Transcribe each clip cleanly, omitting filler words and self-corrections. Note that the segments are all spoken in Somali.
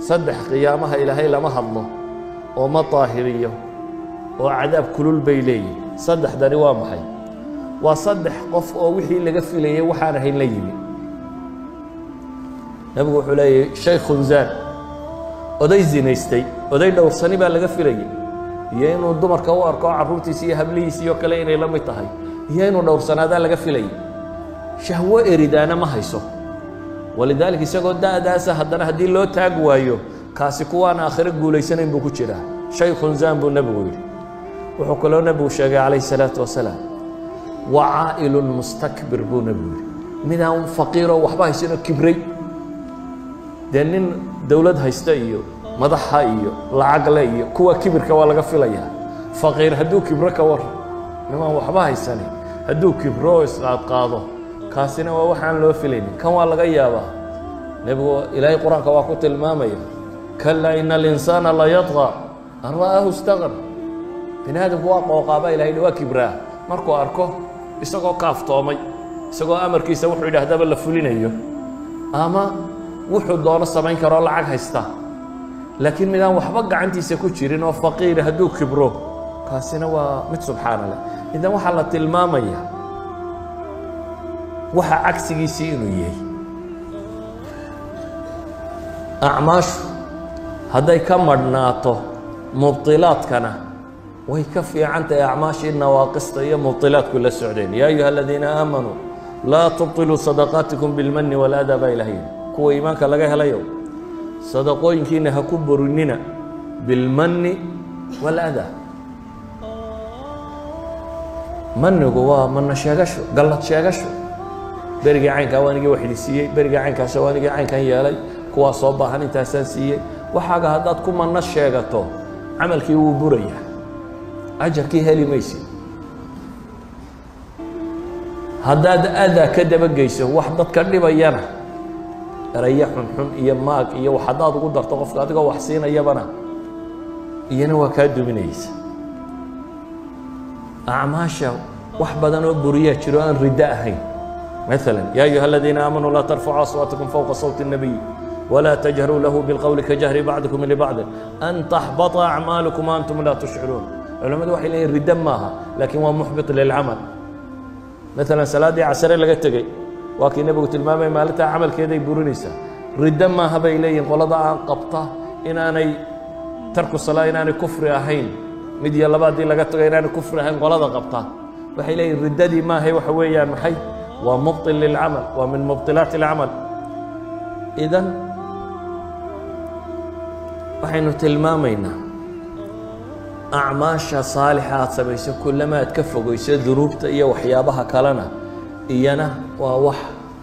صدح قيامها إلهي لما هضمه وما طاهريه وعذاب كل البيلي صدح دا نوام حي وصدح قف وحي اللي قفل لي وحانه الليبي نبغى حلي شيخ زان oday zinaystay oday dhowrsani baa laga filayay iyo inuu dumarka u arko carruurtiisa iyo hablihiisa iyo kale inay la mid tahay iyo inuu dhowrsanaada laga filayay shahwo eridaana ma hayso walidaalka isagoo daadaasa haddana haddii loo taag waayo kaasi kuwaan aakhiro guulaysanayn buu ku jiraa shaykhun zaan buu nabigu yidhi wuxuu kaloo nabigu sheegay calayhi salaatu wasalaam wacaa'ilun mustakbir buu nabigu yidhi midaan faqiiroo waxba haysanoo kibray dee nin dawlad haysta iyo madaxa iyo lacag le iyo kuwa kibirka waa laga filayaa faqiir hadduu kibro ka war nimaan waxba haysanin hadduu kibro isqaadqaado kaasina waa waxaan loo filaynin kan waa laga yaabaa nebigu ilaahay qur-aanka waa ku tilmaamaya kallaa ina alinsaana la yadqa an ra'aahu istaqna bini aadamku waa qooqaaba ilahay waa kibraa markuu arko isagoo kaaftoomay isagoo amarkiisa wuxuu yidhaahdaba la fulinayo ama wuxuu doono samayn karo lacag haysta laakiin midaan waxba gacantiisa ku jirin oo faqiir hadduu kibro kaasina waa mid subxaanallah idan waxaa la tilmaamaya waxa cagsigiisii inuu yahay acmaashu hadday ka madhnaato mubtilaadkana way ka fiican tahay acmaashii nawaaqista iyo mubtilaadku la socdeen yaa ayuha aladiina aamanuu laa tubtiluu sadaqaatikum bilmanni waladaa baa ilahay kuwa iimaanka laga helayo sadaqooyinkiina ha ku borinina bilmanni waladaa mannigu waa manna sheegasho gallad sheegasho berigii caynkaa waa anigii waxidi siiyey berigii caynkaas waa anigii caynkan yeelay kuwaa soo baahan intaasaan siiyey waxaaga haddaad ku manno sheegato camalkii wuu burayaa ajarkii heli maysid haddaad adaa ka dabageyso wax dadka dhibayana eraya xunxun iyo maag iyo wax haddaad ugu darto qofka adigoo wax siinayabana iyana waa kaa duminaysa acmaasha wax badan oo buriyaa jiro aan riddo ahayn مثلا يا أيها الذين آمنوا لا ترفعوا أصواتكم فوق صوت النبي ولا تجهروا له بالقول كجهر بعضكم لبعض أن تحبط أعمالكم وأنتم لا تشعرون علماء وحي لين ردة ماها لكن هو محبط للعمل مثلا صلاة عسر لقيت تجي وكي نبغى تلمامي مالتها عمل كذا يبرونيسا ردة ماها بيلين قلدا عن قبطة إن أنا ترك الصلاة إن أنا كفر أهين مدي الله بعد لقيت تجي إن أنا كفر أهين قلدا قبطة وحي لين ردة دي ما هي وحوية محي ومبطل للعمل ومن مبطلات العمل إذن waxaynu tilmaamaynaa acmaasha saalixa aad samayso kullama aad ka fogeyso dunuubta iyo waxyaabaha kalena iyana waa wax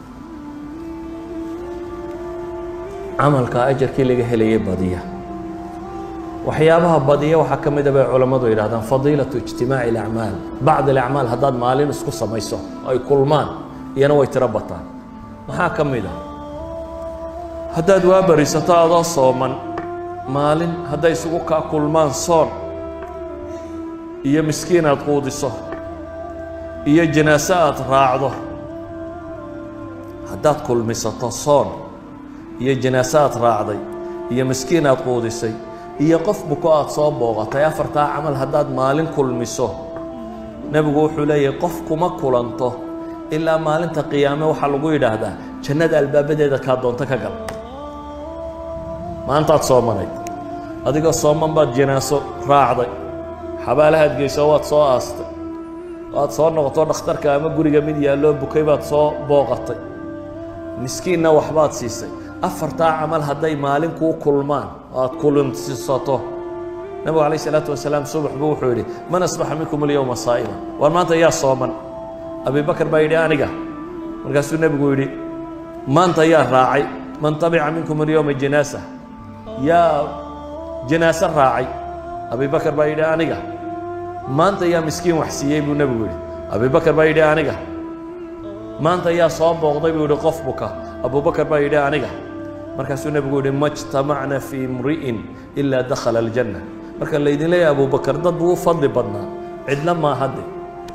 camalka ajarkii laga helayay badiya waxyaabaha badiya waxaa ka mid ah bay culammadu yidhahdaan fadiilatu ijtimaaci alacmaal bacd alacmaal haddaad maalin isku samayso ay kulmaan iyana way tiro bataan maxaa ka mid ah haddaad waa barisato adoo sooman maalin hadday isugu kaa kulmaan soon iyo miskiin aad quudiso iyo janaaso aad raacdo haddaad kulmisato soon iyo janaaso aad raacday iyo miskiin aad quudisay iyo qof buko aad soo booqatay afartaa camal haddaad maalin kulmiso nebigu wuxuu leeyahay qof kuma kulanto ilaa maalinta qiyaame waxaa lagu yidhaahdaa jannada albaabadeeda kaa doonto ka gal maantaad soomanayd adigoo sooman baad janaaso raacday xabaalahaad geyso waad soo aastay waad soo noqoto dhakhtarka ama guriga mid yaalloo bukay baad soo booqatay miskiinna waxbaad siisay afartaa camal hadday maalin kuu kulmaan oo aad kulansiisato nabigu calayhi salaatu wasalaam subax buu wuxuu yidhi man asbaxa minkum alyawma saa'ima war maanta yaa sooman abi bakar baa yidhi aniga markaasuu nebigu yidhi maanta yaa raacay man tabica minkum alyawma janaasa yaa janaaso raacay abi bakar baa yidhi aniga maanta yaa miskiin wax siiyey buu nebigu yidhi abi bakar baa yidhi aniga maanta yaa soo booqday buu yidhi qof buka abubakar baa yidhi aniga markaasuu nebigu yidhi ma jtamacna fii imri'in ilaa dakhala aljanna marka laydin leeyahay abubakar dad wuu fadli badnaa cidna maa hadde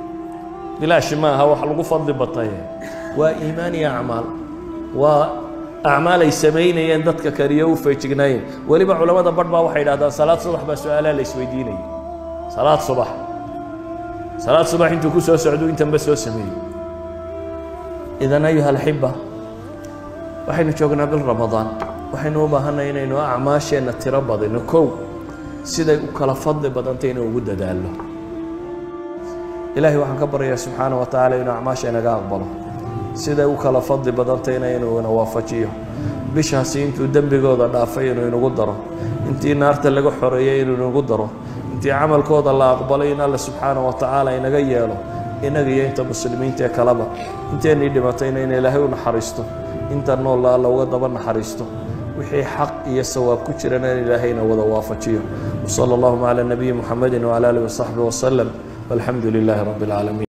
bilaashi maaha wax lagu fadli bataye waa iimaan iyo acmaal waa أعمال يسمين يندتك كريو في تجنين ولي بعلماء بربا واحد هذا صلاة صبح بس سؤالا ليس ويديني صلاة صبح أنتوا كسو سعدوا أنت بس سمين. إذا أيها الأحبة وحين شوقنا بالرمضان وحين وبهنا إنه أعماشنا تربض إنه كو سيدا وكلا فضل بدنتين وجود داله. إلهي وحن كبر يا سبحانه وتعالى إنه أعماشنا قابله سيدا وكلا فضل بدنتين إنه نوافجيه بشها سينتو دم بجود دافين إنه قدره أنتي نار تلقوا حرية إنه قدره أنتي عمل كود الله أقبلين الله سبحانه وتعالى إنه جياله إنه جي أنت مسلمين تكلبا أنت ندي متين إن إلهي ونحرسته أنت نور الله وقدر نحرسته وحي حق يسوى كترنا إلهينا وضوافجيه وصلى الله على النبي محمد وعلى آله وصحبه وسلم والحمد لله رب العالمين.